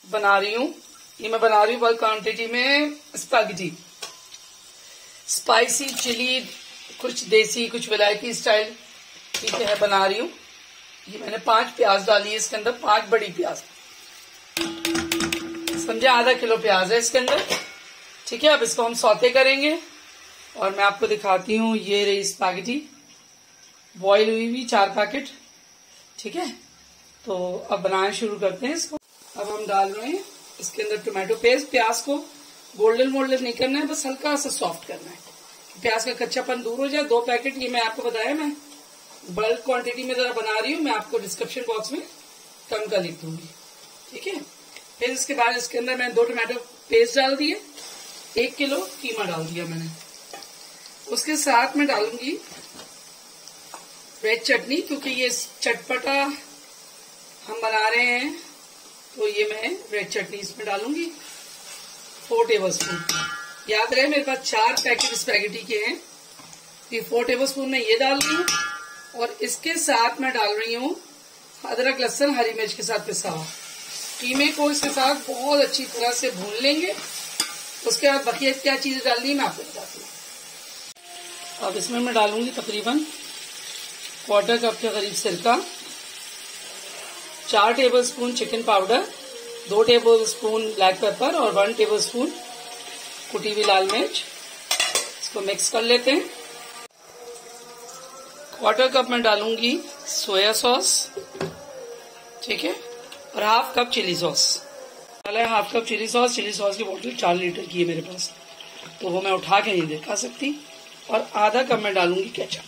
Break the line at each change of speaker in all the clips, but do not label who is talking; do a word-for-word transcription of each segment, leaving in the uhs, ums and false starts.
बना रही हूँ। ये मैं बना रही हूँ बल्क क्वांटिटी में स्पैगेटी, स्पाइसी चिली, कुछ देसी कुछ विलायती स्टाइल, ठीक है, बना रही हूँ। ये मैंने पांच प्याज डाली है इसके अंदर, पांच बड़ी प्याज, समझे, आधा किलो प्याज है इसके अंदर, ठीक है। अब इसको हम सौते करेंगे और मैं आपको दिखाती हूँ। ये रही स्पैगेटी बॉईल हुई हुई, चार पैकेट, ठीक है। तो अब बनाना शुरू करते हैं इसको। अब हम डाल रहे हैं इसके अंदर टोमेटो पेस्ट। प्याज को गोल्डन गोल्डन नहीं करना है, बस हल्का सा सॉफ्ट करना है, प्याज का कच्चापन दूर हो जाए। दो पैकेट ये मैं आपको बताया, मैं बल्क क्वांटिटी में जरा बना रही हूँ, मैं आपको डिस्क्रिप्शन बॉक्स में कम का लिख दूंगी, ठीक है। फिर इसके बाद इसके अंदर मैंने दो टोमेटो पेस्ट डाल दिए, एक किलो कीमा डाल दिया मैंने। उसके साथ में डालूंगी रेड चटनी, क्योंकि ये चटपटा हम बना रहे हैं, तो ये मैं रेड चटनी इसमें डालूंगी, फोर टेबल स्पून। याद रहे मेरे पास चार पैकेट स्पैगेटी के हैं, ये फोर टेबल स्पून में ये डाल रही हूँ। और इसके साथ मैं डाल रही हूँ अदरक लहसुन हरी मिर्च के साथ पिसा हुआ। कीमे को इसके साथ बहुत अच्छी तरह से भून लेंगे। उसके बाद बाकी क्या चीजें डालनी है मैं आपको बताती हूँ। अब इसमें मैं डालूंगी तकरीबन क्वार्टर कप के करीब सिरका, चार टेबल स्पून चिकन पाउडर, दो टेबल स्पून ब्लैक पेपर और वन टेबल स्पून कुटी हुई लाल मिर्च। इसको मिक्स कर लेते हैं। क्वार्टर कप में डालूंगी सोया सॉस, ठीक है, और हाफ कप चिली सॉस डाला है। Half cup chilli sauce, chilli sauce की बोतल चार लीटर की है मेरे पास, तो वो मैं उठा के नहीं दिखा सकती। और आधा कप में डालूंगी केचप,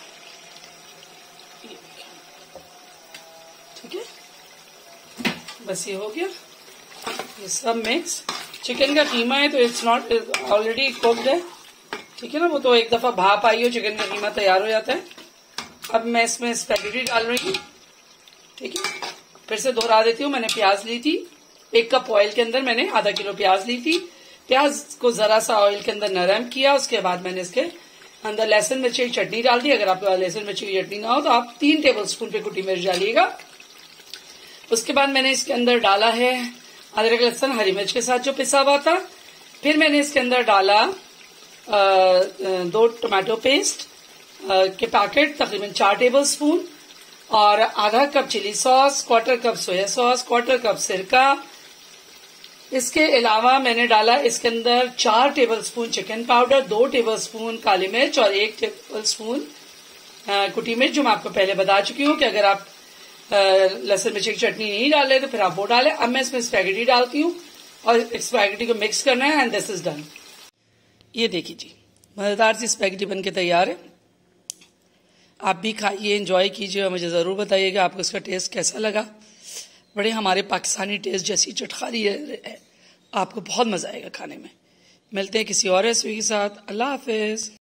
ठीक है। बस ये हो गया, ये सब मिक्स। चिकन का कीमा है तो इट्स नॉट ऑलरेडी कुक्ड है, ठीक है ना, वो तो एक दफा भाप आई हो चिकन का कीमा तैयार हो जाता है। अब मैं इसमें स्पैगेटी डाल रही हूँ, ठीक है। फिर से दोहरा देती हूँ, मैंने प्याज ली थी, एक कप ऑयल के अंदर मैंने आधा किलो प्याज ली थी। प्याज को जरा सा ऑयल के अंदर नरम किया, उसके बाद मैंने इसके अंदर लहसुन मिर्ची की चटनी डाल दी। अगर आपके पास लहसुन मिर्ची की चटनी ना हो तो आप तीन टेबल स्पून पे कुटी मिर्च डालिएगा। उसके बाद मैंने इसके अंदर डाला है अदरक लहसुन हरी मिर्च के साथ जो पिसा हुआ था। फिर मैंने इसके अंदर डाला आ, दो टोमेटो पेस्ट के पैकेट, तकरीबन चार टेबल स्पून, और आधा cup chilli sauce, quarter cup soya sauce, quarter cup सिरका। इसके अलावा मैंने डाला इसके अंदर चार टेबल स्पून चिकन पाउडर, दो टेबल स्पून काली मिर्च और एक टेबल स्पून कुटी मिर्च, जो मैं आपको पहले बता चुकी हूँ कि अगर आप लहसुन मिर्ची की चटनी नहीं डाले तो फिर आप वो डालें। अब मैं इसमें स्पैगेटी डालती हूँ और स्पैगेटी को मिक्स करना है एंड दिस इज डन। ये देखिए जी, मजेदार सी स्पैगेटी बनके तैयार है। आप भी खाइए, एंजॉय कीजिए और मुझे ज़रूर बताइएगा आपको इसका टेस्ट कैसा लगा। बड़े हमारे पाकिस्तानी टेस्ट जैसी चटखारी है, आपको बहुत मज़ा आएगा खाने में। मिलते हैं किसी और रेसिपी के साथ। अल्लाह हाफिज़।